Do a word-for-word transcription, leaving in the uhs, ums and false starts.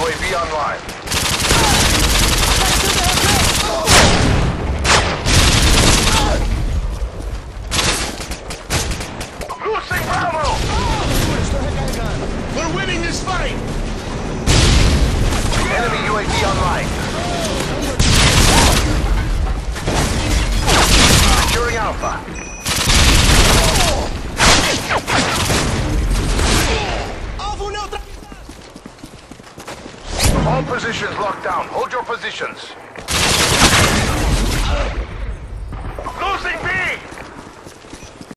U A V online. Losing Bravo! We're winning this fight! Enemy U A V online. Securing Alpha. All positions locked down. Hold your positions.